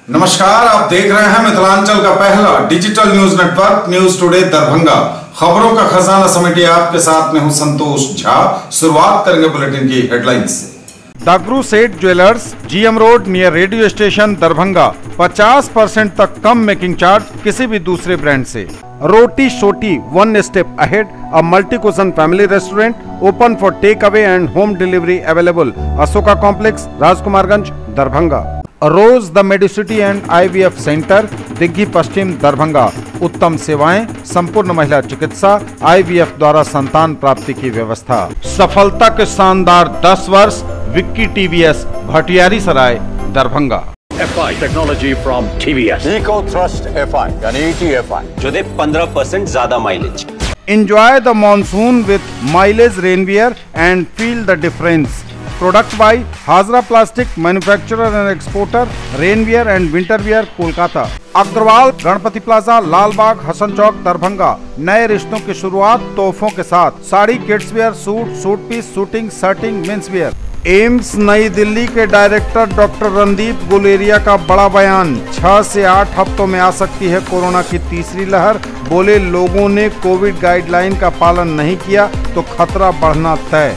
नमस्कार, आप देख रहे हैं मिथिलांचल का पहला digital news network news today Darbhanga. खबरों का खजाना समेटे आपके साथ में हूं संतोष झा। शुरुआत करेंगे बुलेटिन की हेडलाइंस से। Dagru Seth jewellers, GM road near radio station Darbhanga. 50% तक कम मेकिंग चार्ज किसी भी दूसरे ब्रांड से। Roti Shoti one step ahead, a multi cuisine family restaurant open for take away and home delivery available. Ashoka complex, Rajkumarganj, Darbhanga. Rose the medicity and IVF centre, Digghi Paschim, Darbhanga. उत्तम सेवाएं, संपूर्ण महिला चिकित्सा, IVF द्वारा संतान प्राप्ति की व्यवस्था। सफलता के शानदार 10 वर्ष, Vicky TVS, Bhatiyari Sarai, Darbhanga. FI technology from TVS, eco thrust FI यानी ETFI जो दे 15% ज्यादा mileage. Enjoy the monsoon with mileage rainwear and feel the difference. Product by Hazra Plastic, manufacturer and exporter, rainwear and winterwear, Kolkata. Agarwal Ganpati plaza, Lalbagh, Hasan Chowk, Darbhanga. नए रिश्तों की शुरुआत तोहफों के साथ। Sari, kids wear, suit, suit piece, suiting, shirting, men's wear. AIIMS Nai Delhi के director doctor Randeep Guleria का बड़ा बयान। 6 से 8 हफ्तों में आ सकती है कोरोना की तीसरी लहर। बोले लोगों ने कोविड गाइडलाइन का पालन नहीं किया तो खतरा बढ़ना तय।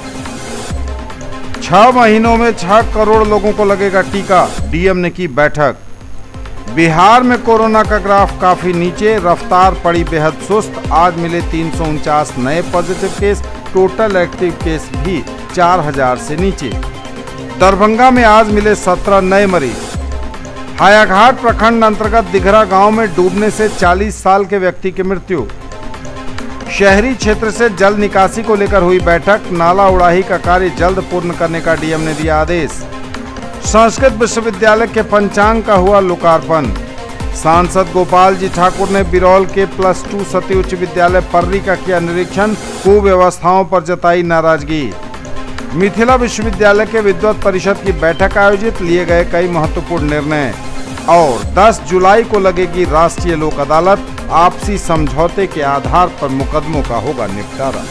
6 महीनों में 6 करोड़ लोगों को लगेगा टीका, डीएम ने की बैठक। बिहार में कोरोना का ग्राफ काफी नीचे, रफ्तार पड़ी बेहद सुस्त। आज मिले 349 नए positive case, total active case भी 4000 से नीचे। दरभंगा में आज मिले 17 नए मरीज। हायाघाट प्रखंड अंतर्गत दिघरा गांव में डूबने से 40 साल के व्यक्ति की मृत्यु। शहरी क्षेत्र से जल निकासी को लेकर हुई बैठक, नाला उड़ाही का कार्य जल्द पूर्ण करने का डीएम ने दिया आदेश। संस्कृत विश्वविद्यालय के पंचांग का हुआ लोकार्पण। सांसद गोपाल जी ठाकुर ने बिरौल के +2 सती उच्च विद्यालय पर्री का किया निरीक्षण, कुव्यवस्थाओं पर जताई नाराजगी। मिथिला विश्वविद्यालय के विद्वत परिषद की बैठक आयोजित, लिए गए कई महत्वपूर्ण निर्णय। और 10 जुलाई को लगेगी राष्ट्रीय लोक अदालत, आपसी समझौते के आधार पर मुकदमों का होगा निपटारा।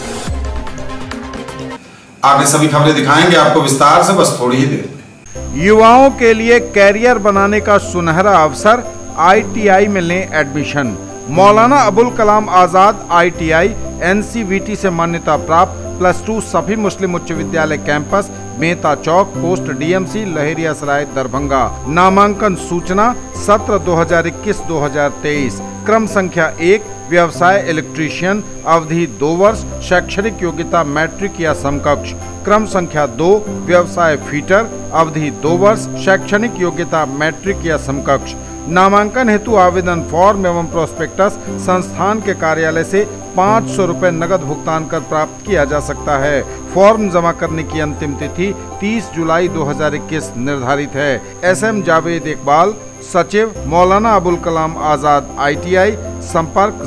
आगे सभी खबरें दिखाएंगे आपको विस्तार से, बस थोड़ी ही देर में। युवाओं के लिए कैरियर बनाने का सुनहरा अवसर, ITI में लें admission. Maulana Abul Kalam Azad ITI NCVT से मान्यता प्राप्त, +2 सभी मुस्लिम उच्च विद्यालय campus, Mehta Chowk, post DMC, Laheria Sarai, Darbhanga. नामांकन सूचना सत्र 2021-2023। क्रम संख्या 1, व्यवसाय इलेक्ट्रीशियन, अवधि 2 वर्ष, शैक्षणिक योग्यता मैट्रिक या समकक्ष। क्रम संख्या 2, व्यवसाय फीटर, अवधि 2 वर्ष, शैक्षणिक योग्यता मैट्रिक या समकक्ष। नामांकन हेतु आवेदन फॉर्म एवं प्रोस्पेक्टस संस्थान के कार्यालय से 500 रुपए नगद भुगतान कर प्राप्त किया जा सकता है। फॉर्म जमा करने की अंतिम तिथि 30 जुलाई 2021 निर्धारित है। SM जावेद इकबाल, सचिव, मौलाना अबुल कलाम आजाद ITI। संपर्क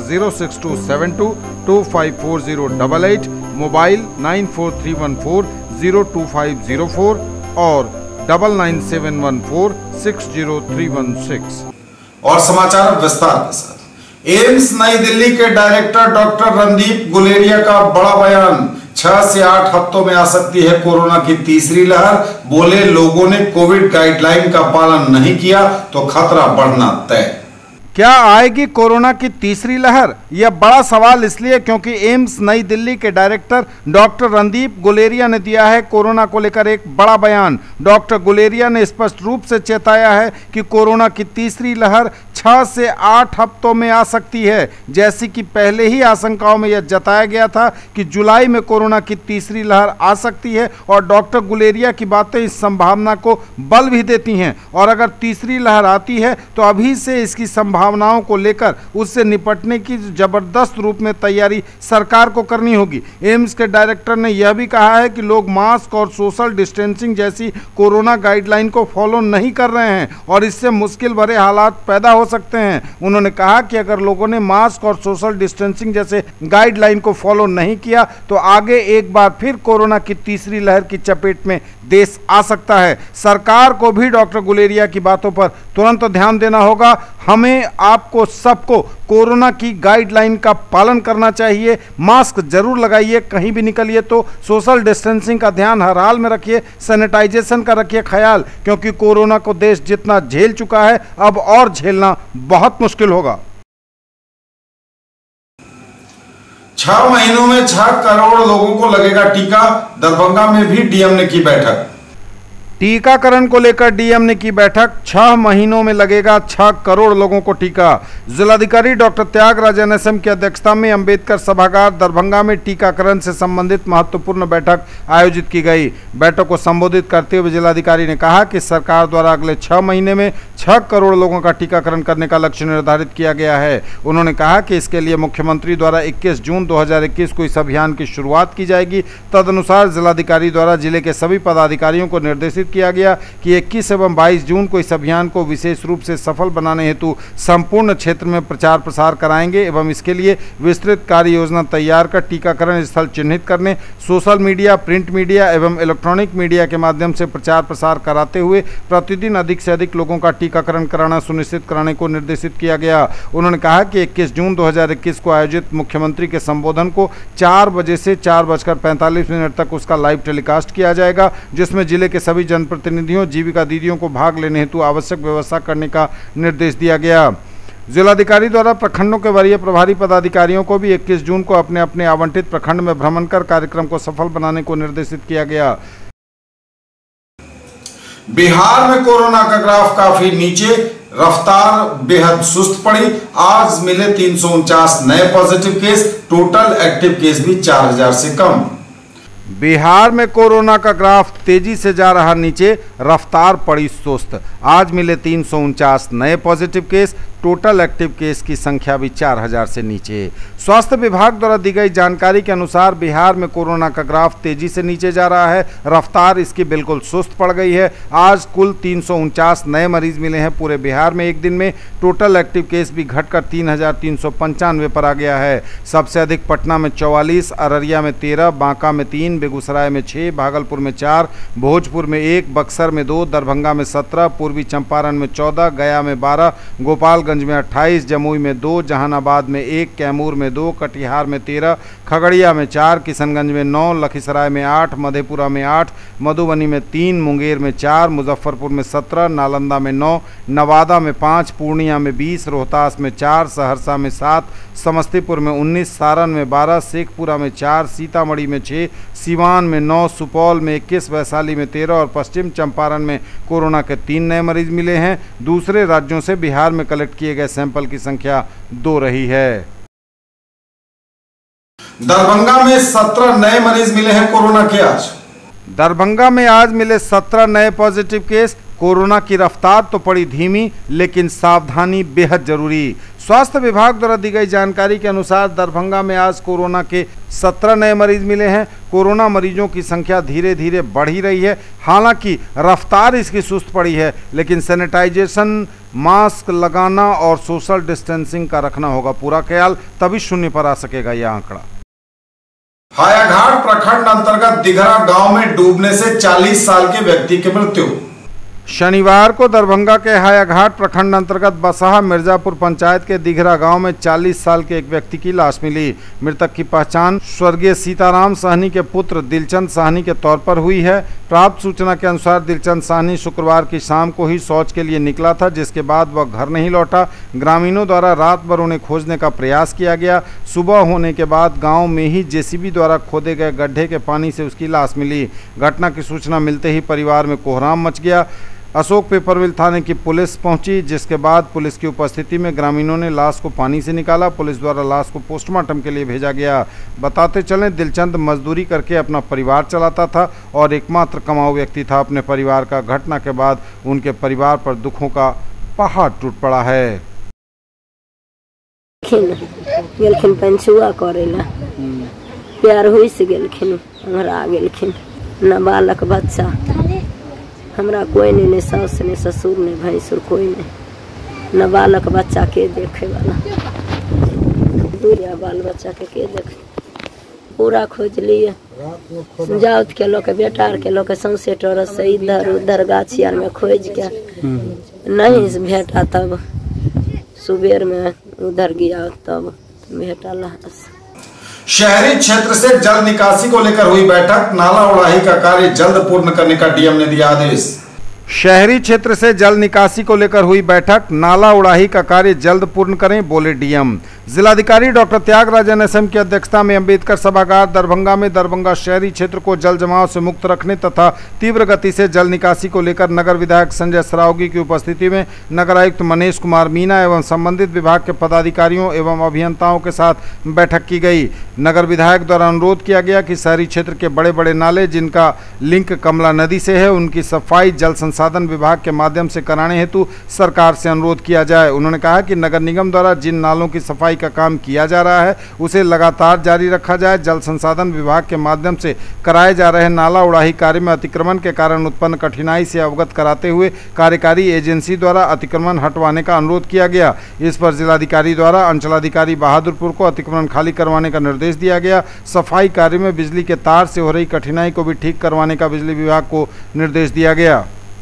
06272254088, मोबाइल 9431402504 और 9971460316। और समाचार विस्तार के साथ। एम्स नई दिल्ली के डायरेक्टर डॉक्टर रणदीप गुलेरिया का बड़ा बयान। 6 से 8 हफ्तों में आ सकती है कोरोना की तीसरी लहर। बोले लोगों ने कोविड गाइडलाइन का पालन नहीं किया तो खतरा बढ़ना तय। क्या आएगी कोरोना की तीसरी लहर? यह बड़ा सवाल इसलिए क्योंकि एम्स नई दिल्ली के डायरेक्टर डॉक्टर रणदीप गुलेरिया ने दिया है कोरोना को लेकर एक बड़ा बयान। डॉक्टर गुलेरिया ने स्पष्ट रूप से चेताया है कि कोरोना की तीसरी लहर 6 से 8 हफ्तों में आ सकती है। जैसी कि पहले ही आशंकाओं में यह जताया गया था कि जुलाई में कोरोना की तीसरी लहर आ सकती है, और डॉक्टर गुलेरिया की बातें इस संभावना को बल भी देती हैं। और अगर तीसरी लहर आती है तो अभी से इसकी संभावनाओं को लेकर उससे निपटने की जबरदस्त रूप में तैयारी सरकार को करनी होगी। एम्स के डायरेक्टर ने यह भी कहा है कि लोग मास्क और सोशल डिस्टेंसिंग जैसी कोरोना गाइडलाइन को फॉलो नहीं कर रहे हैं और इससे मुश्किल भरे हालात पैदा हो सकते हैं। उन्होंने कहा कि अगर लोगों ने मास्क और सोशल डिस्टेंसिंग जैसे गाइडलाइन को फॉलो नहीं किया तो आगे एक बार फिर कोरोना की तीसरी लहर की चपेट में देश आ सकता है। सरकार को भी डॉक्टर गुलेरिया की बातों पर तुरंत ध्यान देना होगा। हमें आपको सबको कोरोना की गाइडलाइन का पालन करना चाहिए। मास्क जरूर लगाइए, कहीं भी निकलिए तो सोशल डिस्टेंसिंग का ध्यान हर हाल में रखिए, सैनिटाइजेशन का रखिए ख्याल, क्योंकि कोरोना को देश जितना झेल चुका है अब और झेलना बहुत मुश्किल होगा। 6 महीनों में 6 करोड़ लोगों को लगेगा टीका। दरभंगा में भी डीएम ने की बैठक। टीकाकरण को लेकर डीएम ने की बैठक। 6 महीनों में लगेगा 6 करोड़ लोगों को टीका। जिलाधिकारी डॉक्टर त्यागराज एनएसएम की अध्यक्षता में अंबेडकर सभागार दरभंगा में टीकाकरण से संबंधित महत्वपूर्ण बैठक आयोजित की गई। बैठक को संबोधित करते हुए जिलाधिकारी ने कहा कि सरकार द्वारा अगले 6 महीने में 6 करोड़ लोगों का टीकाकरण करने का लक्ष्य निर्धारित किया गया है। उन्होंने कहा कि इसके लिए मुख्यमंत्री द्वारा 21 जून 2021 को इस अभियान की शुरुआत की जाएगी। तदनुसार जिलाधिकारी द्वारा जिले के सभी पदाधिकारियों को निर्देशित किया गया कि 21 एवं 22 जून को इस अभियान को विशेष रूप से सफल बनाने हेतु संपूर्ण क्षेत्र में प्रचार प्रसार कराएंगे एवं इसके लिए विस्तृत कार्य योजना तैयार कर टीकाकरण स्थल चिन्हित करने, सोशल मीडिया, प्रिंट मीडिया एवं इलेक्ट्रॉनिक मीडिया के माध्यम से प्रचार प्रसार कराते हुए प्रतिदिन अधिक से अधिक लोगों का टीकाकरण कराना सुनिश्चित कराने को निर्देशित किया गया। उन्होंने कहा कि 21 जून 2021 को आयोजित मुख्यमंत्री के संबोधन को 4 बजे से 4:45 तक उसका लाइव टेलीकास्ट किया जाएगा, जिसमें जिले के सभी जनप्रतिनिधियों, जीविका दीदियों को भाग लेने हेतु आवश्यक व्यवस्था करने का निर्देश दिया गया। जिलाधिकारी द्वारा प्रखंडों के वरीय प्रभारी पदाधिकारियों को भी 21 जून को अपने अपने आवंटित प्रखंड में भ्रमण कर कार्यक्रम को सफल बनाने को निर्देशित किया गया। बिहार में कोरोना का ग्राफ काफी नीचे, रफ्तार बेहद सुस्त पड़ी। आज मिले 349 नए positive case, total active case भी 4000 से कम। बिहार में कोरोना का ग्राफ तेजी से जा रहा नीचे, रफ्तार पड़ी सुस्त। आज मिले 349 नए positive case, total active case की संख्या भी 4000 से नीचे। स्वास्थ्य विभाग द्वारा दी गई जानकारी के अनुसार बिहार में कोरोना का ग्राफ तेजी से नीचे जा रहा है, रफ्तार इसकी बिल्कुल सुस्त पड़ गई है। आज कुल 349 नए मरीज मिले हैं पूरे बिहार में एक दिन में। टोटल एक्टिव केस भी घटकर 3395 पर आ गया है। सबसे अधिक पटना में 44, अररिया में 13, बांका में 3, बेगूसराय में 6, भागलपुर में 4, भोजपुर में 1, बक्सर में 2, दरभंगा में 17, पूर्वी चंपारण में 14, गया में 12, गोपालगंज में 28, जमुई में 2, जहानाबाद में 1, कैमूर में 2, कटिहार में 13, खगड़िया में 4, किशनगंज में 9, लखीसराय में 8, मधेपुरा में 8, मधुबनी में 3, मुंगेर में 4, मुजफ्फरपुर में 17, नालंदा में 9, नवादा में 5, पूर्णिया में 20, रोहतास में 4, सहरसा में 7, समस्तीपुर में 19, सारण में 12, शेखपुरा में 4, सीतामढ़ी में 6, सीवान में 9, सुपौल में 21, वैशाली में 13 और पश्चिम चंपारण में कोरोना के 3 नए मरीज मिले हैं। दूसरे राज्यों से बिहार में कलेक्ट किए गए सैंपल की संख्या 2 रही है। दरभंगा में 17 नए मरीज मिले हैं कोरोना के। आज दरभंगा में आज मिले 17 नए पॉजिटिव केस। कोरोना की रफ्तार तो पड़ी धीमी, लेकिन सावधानी बेहद जरूरी। स्वास्थ्य विभाग द्वारा दी गई जानकारी के अनुसार दरभंगा में आज कोरोना के 17 नए मरीज मिले हैं। कोरोना मरीजों की संख्या धीरे धीरे बढ़ ही रही है। हालांकि रफ्तार इसकी सुस्त पड़ी है, लेकिन सैनिटाइजेशन, मास्क लगाना और सोशल डिस्टेंसिंग का रखना होगा पूरा ख्याल, तभी शून्य पर आ सकेगा यह आंकड़ा। हायाघाट प्रखंड अंतर्गत दिघरा गांव में डूबने से 40 साल के व्यक्ति की मृत्यु। शनिवार को दरभंगा के हायाघाट प्रखंड अंतर्गत बसाहा मिर्जापुर पंचायत के दिघरा गांव में 40 साल के एक व्यक्ति की लाश मिली। मृतक की पहचान स्वर्गीय सीताराम साहनी के पुत्र दिलचंद साहनी के तौर पर हुई है। प्राप्त सूचना के अनुसार दिलचंद साहनी शुक्रवार की शाम को ही शौच के लिए निकला था, जिसके बाद वह घर नहीं लौटा। ग्रामीणों द्वारा रात भर उन्हें खोजने का प्रयास किया गया। सुबह होने के बाद गाँव में ही जेसीबी द्वारा खोदे गए गड्ढे के पानी से उसकी लाश मिली। घटना की सूचना मिलते ही परिवार में कोहराम मच गया। अशोक पेपरमिल थाने की पुलिस पहुंची, जिसके बाद पुलिस की उपस्थिति में ग्रामीणों ने लाश को पानी से निकाला। पुलिस द्वारा लाश को पोस्टमार्टम के लिए भेजा गया। बताते चलें, दिलचंद मजदूरी करके अपना परिवार चलाता था और एकमात्र कमाऊ व्यक्ति था अपने परिवार का। घटना के बाद उनके परिवार पर दुखों का पहाड़ टूट पड़ा है। पंचुआ करेला प्यार हुई से गेलखिन, हमरा गेलखिन, न बालक बच्चा, हमरा कोई नहीं, ने सास ने ससुर ने भैंसुर कोई नहीं, न बालक बच्चा के देखे वाला, दूरिया बाल बच्चा के देखे। पूरा खोज लिए, जाउत के लोग बेटा के लोग सौंसे टोरस से इधर उधर गाछी आर में खोज के नहीं भेटा, तब सुबेर में उधर गया तब भेटा लहास। शहरी क्षेत्र से जल निकासी को लेकर हुई बैठक, नाला उड़ाही का कार्य जल्द पूर्ण करने का डीएम ने दिया आदेश। शहरी क्षेत्र से जल निकासी को लेकर हुई बैठक, नाला उड़ाही का कार्य जल्द पूर्ण करें, बोले डीएम। जिलाधिकारी डॉक्टर त्यागराजन एसएम की अध्यक्षता में अंबेडकर सभागार दरभंगा में दरभंगा शहरी क्षेत्र को जल जमाव से मुक्त रखने तथा तीव्र गति से जल निकासी को लेकर नगर विधायक संजय सरावगी की उपस्थिति में नगर आयुक्त मनीष कुमार मीणा एवं संबंधित विभाग के पदाधिकारियों एवं अभियंताओं के साथ बैठक की गई। नगर विधायक द्वारा अनुरोध किया गया कि शहरी क्षेत्र के बड़े बड़े नाले जिनका लिंक कमला नदी से है, उनकी सफाई जल संसाधन विभाग के माध्यम से कराने हेतु सरकार से अनुरोध किया जाए। उन्होंने कहा कि नगर निगम द्वारा जिन नालों की सफाई का काम किया जा रहा है उसे लगातार जारी रखा जाए। जल संसाधन विभाग के माध्यम से कराए जा रहे नाला उड़ाही कार्य में अतिक्रमण के कारण उत्पन्न कठिनाई से अवगत कराते हुए कार्यकारी एजेंसी द्वारा अतिक्रमण हटवाने का अनुरोध किया गया। इस पर जिलाधिकारी द्वारा अंचलाधिकारी बहादुरपुर को अतिक्रमण खाली करवाने का निर्देश दिया गया। सफाई कार्य में बिजली के तार से हो रही कठिनाई को भी ठीक करवाने का बिजली विभाग को निर्देश दिया गया।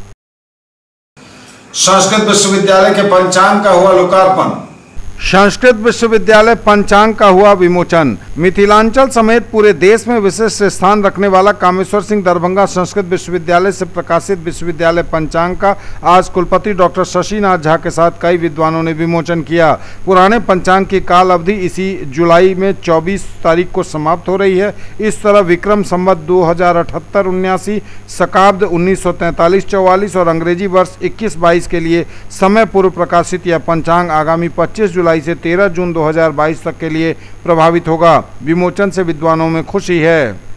संस्कृत विश्वविद्यालय के पंचांग का हुआ लोकार्पण। संस्कृत विश्वविद्यालय पंचांग का हुआ विमोचन। मिथिलांचल समेत पूरे देश में विशिष्ट स्थान रखने वाला कामेश्वर सिंह दरभंगा संस्कृत विश्वविद्यालय से प्रकाशित विश्वविद्यालय पंचांग का आज कुलपति डॉक्टर शशिनाथ झा के साथ कई विद्वानों ने विमोचन किया। पुराने पंचांग की काल अवधि इसी जुलाई में 24 तारीख को समाप्त हो रही है। इस तरह विक्रम संवत 2078-79, शकाब्द 1943-44 और अंग्रेजी वर्ष 21-22 के लिए समय पूर्व प्रकाशित यह पंचांग आगामी 25 जुलाई से 13 जून 2022 तक के लिए प्रभावित होगा। विमोचन से विद्वानों में खुशी है।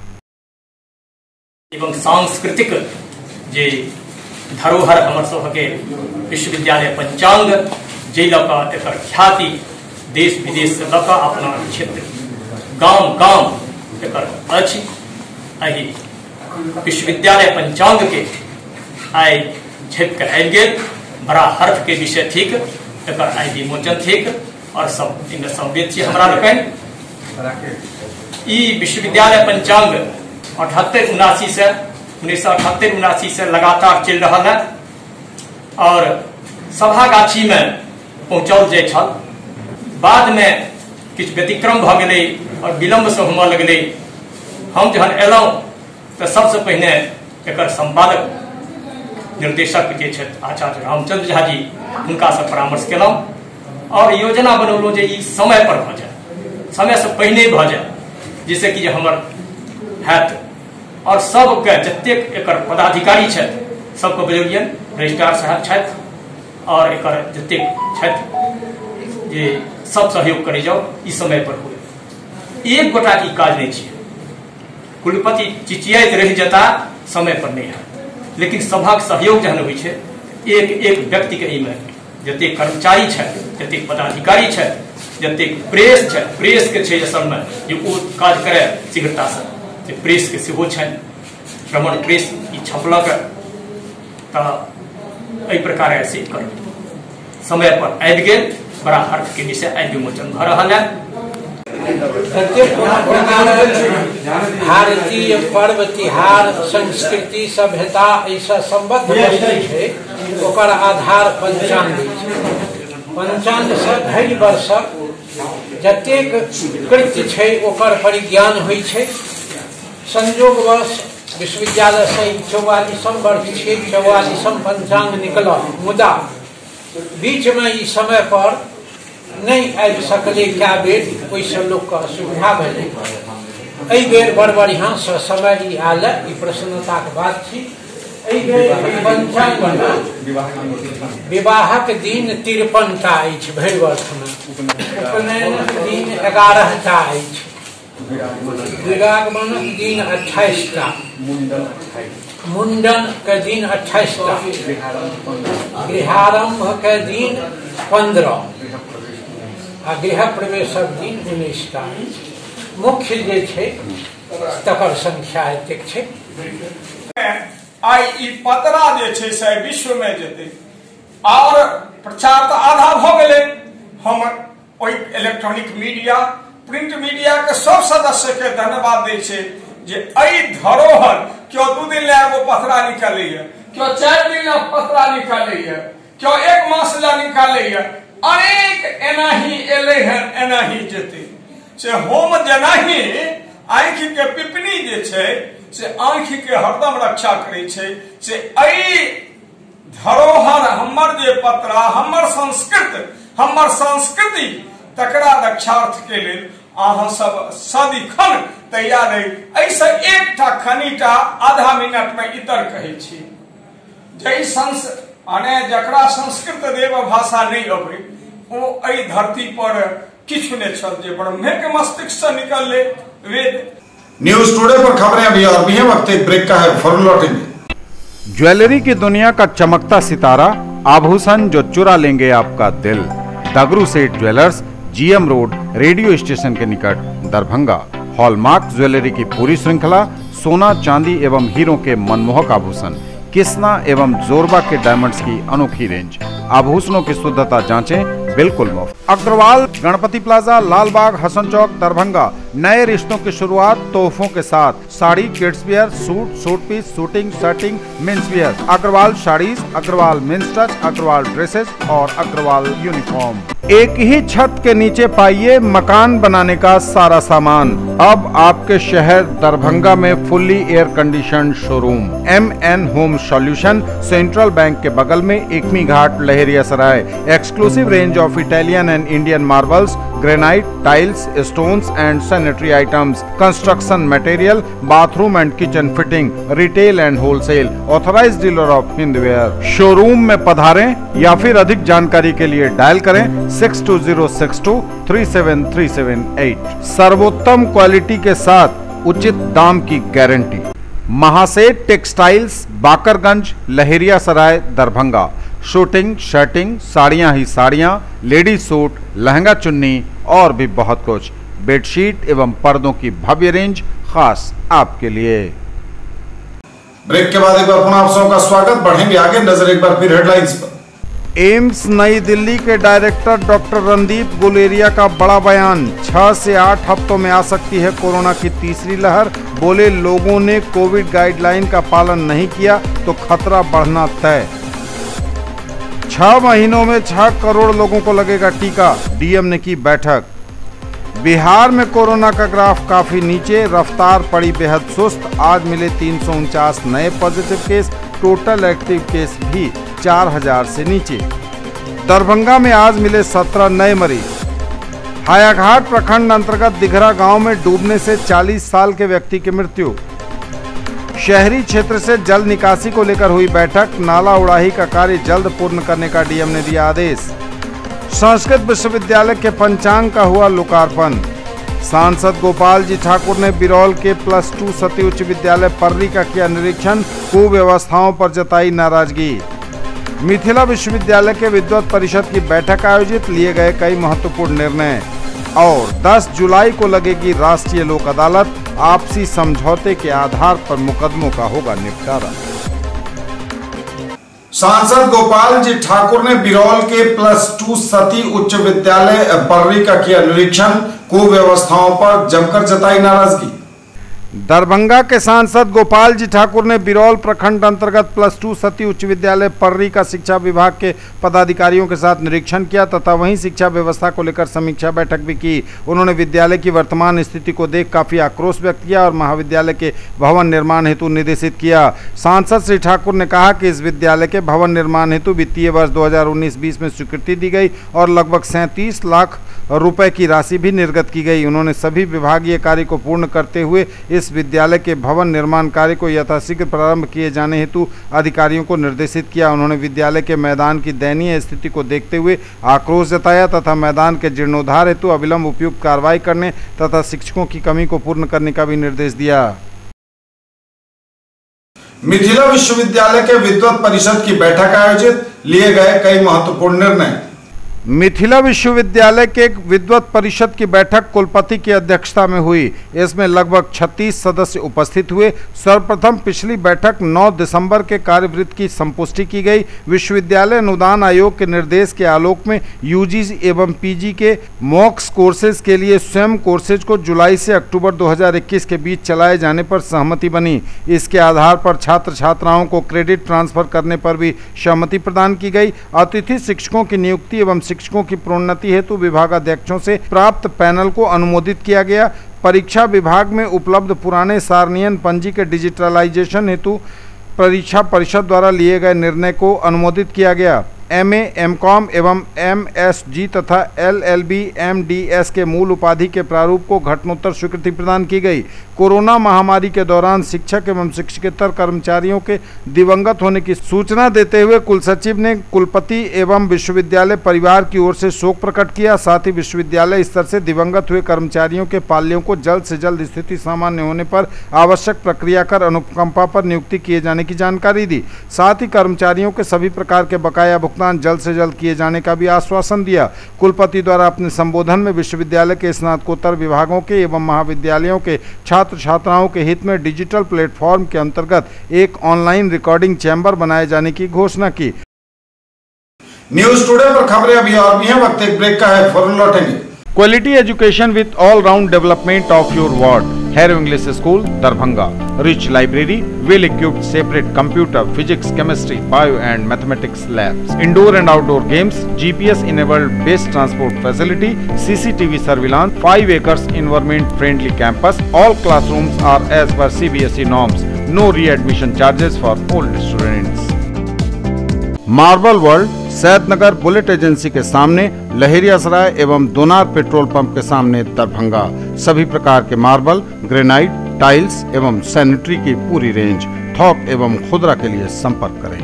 एवं सांस्कृतिक जे धरोहर हमर सबके विश्वविद्यालय पंचांग जे लका एकर ख्याति देश विदेश से लका अपना क्षेत्र गांव गांव एकर अछि। एहि विश्वविद्यालय पंचांग के आइ झेप के आबि गेल। बड़ा हर्ष के विषय थिक, एकर आइ विमोचन थिक और सब इनमें संवेद छी हमरा लोकनि। ई विश्वविद्यालय पंचांग 78-79 से 1978-79 से लगातार चल रहा है और सभा गाछी में पहुँचाओल जाय छल। बाद में किछु व्यतिक्रम भ गेलै और विलम्ब से होमय लगलै। हम जहन एलहुँ तो सबसे पहिने एकर संपादक निर्देशक जे छथि आचार्य रामचंद्र झा जी, हुनका से परामर्श केलहुँ और योजना बनौलहुँ जे ई समय पर भ जाय, समय से पहिने भ जाय, जिससे कि हमर हैत। और सबके जतेक एकर पदाधिकारी छथि सबके बजौलियन, रजिस्ट्रार साहब छथि और एकर जतेक छथि जे सब सहयोग करे जाओ, ई समय पर हो। एक गोटा की काज नहीं छै, कुलपति चिचियाइत रहि जता समय पर नहीं है, लेकिन सभा सहयोग जहन होइ छै, एक एक व्यक्ति के एहिमे जतेक कर्मचारी छथि, जतेक पदाधिकारी छथि, जतेक प्रेस छथि, प्रेस के छै असल में जे ओ काज करे शीघ्रता से, जे प्रेस के सेहो छनि, भ्रमण प्रेस ई छपलक तऽ एहि प्रकार से कर समय पर आबि गेल। बड़ा हर्ष के विषय आइ विमोचन भ रहल है। भारतीय पर्व तिहार संस्कृति सभ्यता ऐसा संबद्ध वस्तु है, ओकर आधार पंचांग छै। पंचांग से भरि वर्षक जतेक कृत्य छै ओकर परिज्ञान होइ छै। संयोगवश विश्वविद्यालय से 44वां वर्ष छै, 44वां पंचांग निकलल, मुदा बीच में ई समय पर नहीं आबि सकले क्या बेर, ओहिसँ लोकके असुविधा भेलै। एहि बेर बड़ बढ़िआँ से समय ई आयल, ई प्रसन्नताक बात छी। एहि बेर पंचांग विवाहक दिन 53टा अछि भरि वर्षमे, उपनयनक दिन 11टा अछि, विरागमनक दिन 28टा, मुंडन के दिन 28टा, गृहारंभ के दिन 15 आ गृह प्रवेशक दिन 19टा। मुख्य जे छै तकर संख्या एतेक छै। आई ई पतरा जे छै से विश्व में जेतै और प्रचार तऽ आधा भ गेलै। हम ओहि इलेक्ट्रॉनिक मीडिया, प्रिंट मीडिया के सब सदस्य के धन्यवाद दै छै जे एहि धरोहर केओ 2 दिन ले एगो पतरा निकालैया, केओ 4 दिन ले पतरा निकालैया, क्यों एक मास ला निकाले अनेक एना ही एले हैं एना ही जेते से होम जेना ही आँखि के पिपनी जे छे से आँखि के हरदम रक्षा करे छे से अई धरोहर हमर जे पत्रा हमर संस्कृति तकरा रक्षार्थ के लिए अहाँ सब सदिखन तैयार है। ऐसे एकटा खनीटा आधा मिनट में इतर कहे छी जय अने जकरा संस्कृत देव भाषा नहीं अबे वो अई धरती पर किछु ने छल जे ब्रह्मे के मस्तिष्क से निकल ले वेद। न्यूज टुडे पर खबरें अभी और भी है, वक्त एक ब्रेक का है, फौरन लौटेंगे। ज्वेलरी की दुनिया का चमकता सितारा, आभूषण जो चुरा लेंगे आपका दिल। Dagru Seth jewellers, GM road, radio station के निकट, दरभंगा। हॉलमार्क ज्वेलरी की पूरी श्रृंखला, सोना चांदी एवं हीरों के मनमोहक आभूषण, किस्ना एवं जोरबा के डायमंड्स की अनोखी रेंज। आभूषणों की शुद्धता जांचें, बिल्कुल मुफ्त। अग्रवाल गणपति प्लाजा, लालबाग, हसन चौक, दरभंगा। नए रिश्तों की शुरुआत तोहफों के साथ। Sari, kids wear, suit, suit piece, suiting, shirting, men's wear. Agarwal saris, Agarwal men's touch, Agarwal dresses और अग्रवाल यूनिफॉर्म। एक ही छत के नीचे पाइए मकान बनाने का सारा सामान। अब आपके शहर दरभंगा में fully air condition showroom. MN home solution, central bank के बगल में, Ekmi Ghat, Laheriasarai. Exclusive range of Italian and Indian marbles, granite, tiles, stones and sanitary items, construction material, bathroom and kitchen fitting, retail and wholesale, authorized dealer of Hindware। Showroom में पधारें या फिर अधिक जानकारी के लिए डायल करें 6206237378। सर्वोत्तम क्वालिटी के साथ उचित दाम की guarantee. Mahaseth textiles, Bakarganj, Laheriasarai, Darbhanga. Suiting, shirting, साड़ियां ही साड़ियां, लेडीज सूट, लहंगा चुन्नी और भी बहुत कुछ। बेडशीट एवं पर्दों की भव्य रेंज खास आपके लिए। ब्रेक के बाद एक बार पुनः आप सबका का स्वागत। बढ़ेंगे आगे, नजर एक बार फिर हेडलाइंस पर। एम्स नई दिल्ली के डायरेक्टर डॉक्टर रणदीप गुलेरिया का बड़ा बयान। 6 से 8 हफ्तों में आ सकती है कोरोना की तीसरी लहर। बोले लोगों ने कोविड गाइडलाइन का पालन नहीं किया तो खतरा बढ़ना तय। 6 महीनों में 6 करोड़ लोगों को लगेगा टीका, डीएम ने की बैठक। बिहार में कोरोना का ग्राफ काफी नीचे, रफ्तार पड़ी बेहद सुस्त। आज मिले 349 नए positive case, total active case भी 4000 से नीचे। दरभंगा में आज मिले 17 नए मरीज। हायाघाट प्रखंड अंतर्गत दिघरा गांव में डूबने से 40 साल के व्यक्ति की मृत्यु। शहरी क्षेत्र से जल निकासी को लेकर हुई बैठक, नाला उड़ाही का कार्य जल्द पूर्ण करने का डीएम ने दिया आदेश। संस्कृत विश्वविद्यालय के पंचांग का हुआ लोकार्पण। सांसद गोपाल जी ठाकुर ने बिरौल के +2 सती उच्च विद्यालय पर्री का किया निरीक्षण, कुव्यवस्थाओं पर जताई नाराजगी। मिथिला विश्वविद्यालय के विद्वत परिषद की बैठक आयोजित, लिए गए कई महत्वपूर्ण निर्णय। और 10 जुलाई को लगेगी राष्ट्रीय लोक अदालत, आपसी समझौते के आधार पर मुकदमों का होगा निपटारा। सांसद गोपाल जी ठाकुर ने बिरौल के +2 सती उच्च विद्यालय पर्री का किया निरीक्षण, कुव्यवस्थाओं पर जमकर जताई नाराजगी। दरभंगा के सांसद गोपाल जी ठाकुर ने बिरौल प्रखंड अंतर्गत +2 सती उच्च विद्यालय पर्री का शिक्षा विभाग के पदाधिकारियों के साथ निरीक्षण किया तथा वहीं शिक्षा व्यवस्था को लेकर समीक्षा बैठक भी की। उन्होंने विद्यालय की वर्तमान स्थिति को देख काफी आक्रोश व्यक्त किया और महाविद्यालय के भवन निर्माण हेतु निर्देशित किया। सांसद श्री ठाकुर ने कहा कि इस विद्यालय के भवन निर्माण हेतु वित्तीय वर्ष 2019-20 में स्वीकृति दी गई और लगभग 37 लाख रुपए की राशि भी निर्गत की गई। उन्होंने सभी विभागीय कार्य को पूर्ण करते हुए इस विद्यालय के भवन निर्माण कार्य को यथाशीघ्र प्रारंभ किए जाने हेतु अधिकारियों को निर्देशित किया। उन्होंने विद्यालय के मैदान की दयनीय स्थिति को देखते हुए आक्रोश जताया तथा मैदान के जीर्णोद्धार हेतु अविलंब उपयुक्त कार्रवाई करने तथा शिक्षकों की कमी को पूर्ण करने का भी निर्देश दिया। मिथिला विश्वविद्यालय के विद्वत परिषद की बैठक आयोजित, लिए गए कई महत्वपूर्ण निर्णय। मिथिला विश्वविद्यालय के एक विद्वत परिषद की बैठक कुलपति की अध्यक्षता में हुई। इसमें लगभग 36 सदस्य उपस्थित हुए। सर्वप्रथम पिछली बैठक 9 दिसंबर के कार्यवृत्त की संपुष्टि की गई। विश्वविद्यालय अनुदान आयोग के निर्देश के आलोक में यूजी एवं पीजी के मॉक्स कोर्सेज के लिए स्वयं कोर्सेज को जुलाई से अक्टूबर 2021 के बीच चलाए जाने पर सहमति बनी। इसके आधार पर छात्र छात्राओं को क्रेडिट ट्रांसफर करने पर भी सहमति प्रदान की गई। अतिथि शिक्षकों की नियुक्ति एवं शिक्षकों की प्रोन्नति हेतु विभागाध्यक्षों से प्राप्त पैनल को अनुमोदित किया गया। परीक्षा विभाग में उपलब्ध पुराने सारणियन पंजी के डिजिटलाइजेशन हेतु परीक्षा परिषद द्वारा लिए गए निर्णय को अनुमोदित किया गया। एमए, एमकॉम एवं एमएसजी तथा एलएलबी, एमडीएस के मूल उपाधि के प्रारूप को घटनोत्तर स्वीकृति प्रदान की गई। कोरोना महामारी के दौरान शिक्षक एवं शिक्षकेतर कर्मचारियों के दिवंगत होने की सूचना देते हुए कुलसचिव ने कुलपति एवं विश्वविद्यालय परिवार की ओर से शोक प्रकट किया। साथ ही विश्वविद्यालय स्तर से दिवंगत हुए कर्मचारियों के पाल्यों को जल्द से जल्द स्थिति सामान्य होने पर आवश्यक प्रक्रिया कर अनुकंपा पर नियुक्ति किए जाने की जानकारी दी। साथ ही कर्मचारियों के सभी प्रकार के बकाया भुगतान जल्द से जल्द किए जाने का भी आश्वासन दिया। कुलपति द्वारा अपने संबोधन में विश्वविद्यालय के स्नातकोत्तर विभागों के एवं महाविद्यालयों के छात्र छात्राओं के हित में डिजिटल प्लेटफॉर्म के अंतर्गत एक ऑनलाइन रिकॉर्डिंग चैम्बर बनाए जाने की घोषणा की। न्यूज टुडे पर खबरें अभी और भी हैं, वक्त एक ब्रेक का है, फौरन लौटेंगे। Quality education with all-round development of your ward. Harrow English School, Darbhanga. Rich library, well-equipped separate computer, physics, chemistry, bio and mathematics labs. Indoor and outdoor games, GPS-enabled base transport facility, CCTV surveillance, 5 acres environment-friendly campus. All classrooms are as per CBSE norms. No re-admission charges for old students. Marble world, Saidnagar bullet agency के सामने, लहेरियासराय एवं दोनार petrol pump के सामने, दरभंगा। सभी प्रकार के marble, granite, tiles एवं sanitary की पूरी रेंज। थोक एवं खुदरा के लिए संपर्क करें।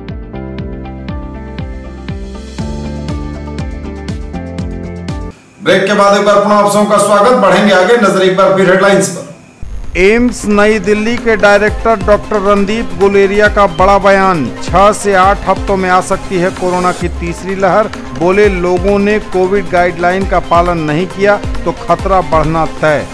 ब्रेक के बाद एक बार पुनः आप सबका स्वागत। बढ़ेंगे आगे, नजर एक बार फिर हेडलाइंस पर। एम्स नई दिल्ली के डायरेक्टर डॉक्टर रणदीप गुलेरिया का बड़ा बयान। 6 से 8 हफ्तों में आ सकती है कोरोना की तीसरी लहर। बोले, लोगों ने कोविड गाइडलाइन का पालन नहीं किया तो खतरा बढ़ना तय।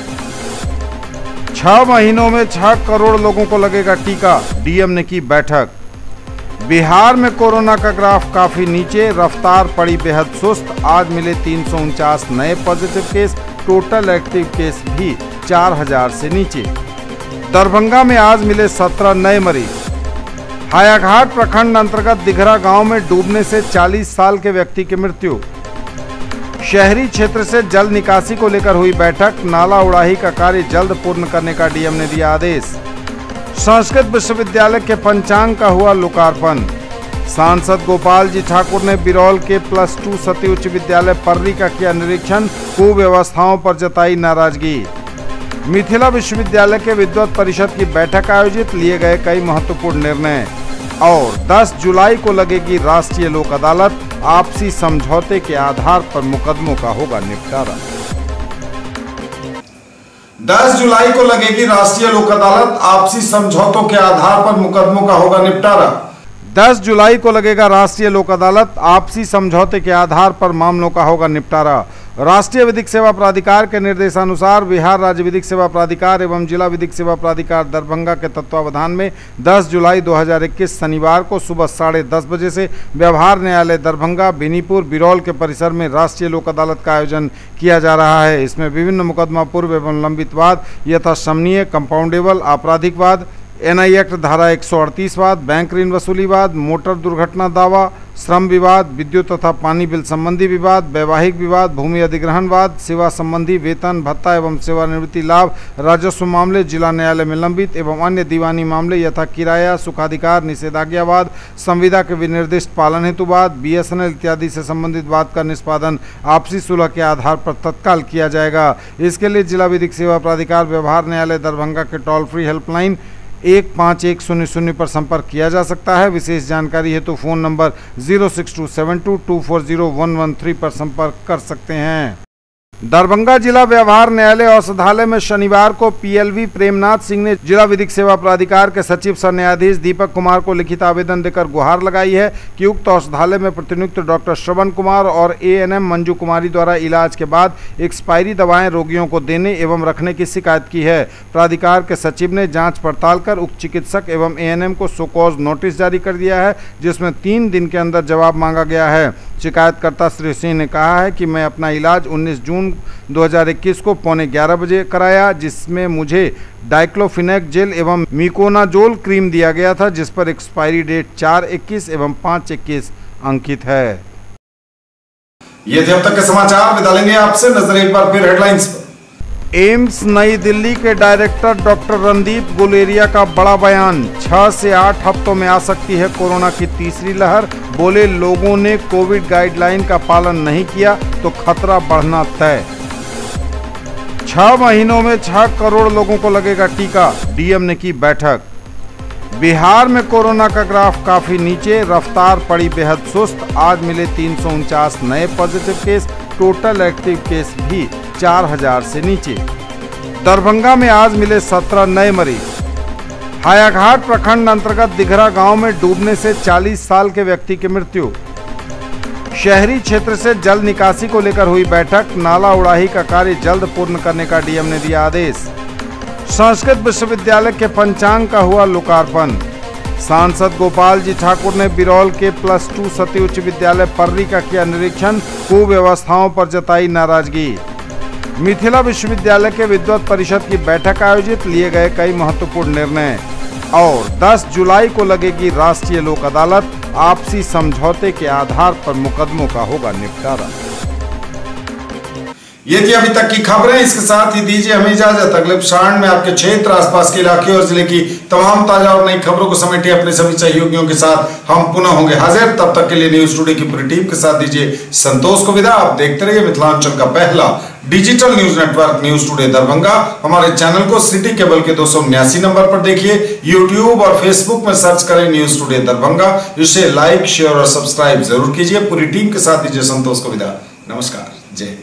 6 महीनों में 6 करोड़ लोगों को लगेगा टीका। डीएम ने की बैठक। बिहार में कोरोना का ग्राफ काफी नीचे, रफ्तार पड़ी बेहद सुस्त। आज मिले 349 नए positive case. Total active case भी 4000 से नीचे। दरभंगा में आज मिले 17 नए मरीज। हायाघाट प्रखंड अंतर्गत दिघरा गांव में डूबने से 40 साल के व्यक्ति की मृत्यु। शहरी क्षेत्र से जल निकासी को लेकर हुई बैठक। नाला उड़ाही का कार्य जल्द पूर्ण करने का डीएम ने दिया आदेश। संस्कृत विश्वविद्यालय के पंचांग का हुआ लोकार्पण। सांसद गोपाल जी ठाकुर ने बिरौल के +2 सती उच्च विद्यालय पर्री का किया निरीक्षण। कुव्यवस्थाओं पर जताई नाराजगी। मिथिला विश्वविद्यालय के विद्वत परिषद की बैठक आयोजित, लिए गए कई महत्वपूर्ण निर्णय। और 10 जुलाई को लगेगी राष्ट्रीय लोक अदालत। आपसी समझौते के आधार पर मुकदमों का होगा निपटारा। 10 जुलाई को लगेगी राष्ट्रीय लोक अदालत। आपसी समझौतों के आधार पर मुकदमों का होगा निपटारा। 10 जुलाई को लगेगा राष्ट्रीय लोक अदालत। आपसी समझौते के आधार पर मामलों का होगा निपटारा। राष्ट्रीय विधिक सेवा प्राधिकार के निर्देशानुसार बिहार राज्य विधिक सेवा प्राधिकार एवं जिला विधिक सेवा प्राधिकार दरभंगा के तत्वावधान में 10 जुलाई 2021 शनिवार को सुबह 10:30 बजे से व्यवहार न्यायालय दरभंगा बेनीपुर बिरौल के परिसर में राष्ट्रीय लोक अदालत का आयोजन किया जा रहा है। इसमें विभिन्न मुकदमा पूर्व एवं लंबित वाद, यथासमनीय, कंपाउंडेबल, आपराधिक वाद, एनआई एक्ट धारा 138 वाद, बैंक ऋण वसूली वाद, मोटर दुर्घटना दावा, श्रम विवाद, विद्युत तथा पानी बिल संबंधी विवाद, वैवाहिक विवाद, भूमि अधिग्रहण वाद, सेवा संबंधी वेतन भत्ता एवं सेवानिवृत्ति लाभ, राजस्व मामले जिला न्यायालय में लंबित एवं अन्य दीवानी मामले यथा किराया, सुखाधिकार, निषेधाज्ञावाद, संविदा के विनिर्दिष्ट पालन हेतु वाद, बीएसएनएल इत्यादि से संबंधित वाद का निष्पादन आपसी सुलह के आधार पर तत्काल किया जाएगा। इसके लिए जिला विधिक सेवा प्राधिकार व्यवहार न्यायालय दरभंगा के टोल फ्री हेल्पलाइन 15100 पर संपर्क किया जा सकता है। विशेष जानकारी हेतु फोन नंबर 06272240113 पर संपर्क कर सकते हैं। दरभंगा जिला व्यवहार न्यायालय औषधालय में शनिवार को पीएलवी प्रेमनाथ सिंह ने जिला विधिक सेवा प्राधिकार के सचिव सह न्यायाधीश दीपक कुमार को लिखित आवेदन देकर गुहार लगाई है कि उक्त औषधालय में प्रतिनियुक्त डॉक्टर श्रवण कुमार और एएनएम मंजू कुमारी द्वारा इलाज के बाद एक्सपायरी दवाएं रोगियों को देने एवं रखने की शिकायत की है। प्राधिकार के सचिव ने जाँच पड़ताल कर उक्त चिकित्सक एवं एएनएम को सो कॉज नोटिस जारी कर दिया है, जिसमें 3 दिन के अंदर जवाब मांगा गया है। शिकायतकर्ता श्री सिंह ने कहा है कि मैं अपना इलाज 19 जून 2021 को 11:15 बजे कराया, जिसमें मुझे डाइक्लोफिनेक जेल एवं मिकोनाजोल क्रीम दिया गया था, जिस पर एक्सपायरी डेट 4/21 एवं 5/21 अंकित है। ये थे अब तक के समाचार। विदा लेंगे आपसे, नजर एक बार फिर हेडलाइंस पर। एम्स नई दिल्ली के डायरेक्टर डॉक्टर रणदीप गुलेरिया का बड़ा बयान, 6 से 8 हफ्तों में आ सकती है कोरोना की तीसरी लहर। बोले, लोगों ने कोविड गाइडलाइन का पालन नहीं किया तो खतरा बढ़ना तय। 6 महीनों में 6 करोड़ लोगों को लगेगा टीका, डीएम ने की बैठक। बिहार में कोरोना का ग्राफ काफी नीचे, रफ्तार पड़ी बेहद सुस्त। आज मिले 349 नए positive case, total active case भी 4000 से नीचे। दरभंगा में आज मिले 17 नए मरीज। हायाघाट प्रखंड अंतर्गत दिघरा गांव में डूबने से 40 साल के व्यक्ति की मृत्यु। शहरी क्षेत्र से जल निकासी को लेकर हुई बैठक, नाला उड़ाही का कार्य जल्द पूर्ण करने का डीएम ने दिया आदेश। संस्कृत विश्वविद्यालय के पंचांग का हुआ लोकार्पण। सांसद गोपाल जी ठाकुर ने बिरौल के +2 सती उच्च विद्यालय पर्री का किया निरीक्षण, कुव्यवस्थाओं पर जताई नाराजगी। मिथिला विश्वविद्यालय के विद्वत परिषद की बैठक आयोजित, लिए गए कई महत्वपूर्ण निर्णय। और 10 जुलाई को लगेगी राष्ट्रीय लोक अदालत, आपसी समझौते के आधार पर मुकदमों का होगा निपटारा। ये थी अभी तक की खबरें। इसके साथ ही दीजिए हमें इजाजत। अगले प्रसारण में आपके क्षेत्र, आसपास के इलाके और जिले की तमाम ताजा और नई खबरों को समेटे अपने सभी सहयोगियों के साथ हम पुनः होंगे हाजिर। तब तक के लिए न्यूज टुडे की पूरी टीम के साथ दीजिए संतोष को विदा। आप देखते रहिए मिथिलांचल का पहला digital news network news today Darbhanga. हमारे चैनल को सिटी केबल के 279 नंबर पर देखिए। यूट्यूब और फेसबुक में सर्च करें न्यूज टुडे दरभंगा। इसे लाइक, शेयर और सब्सक्राइब जरूर कीजिए। पूरी टीम के साथ दीजिए संतोष को विदा। नमस्कार, जय।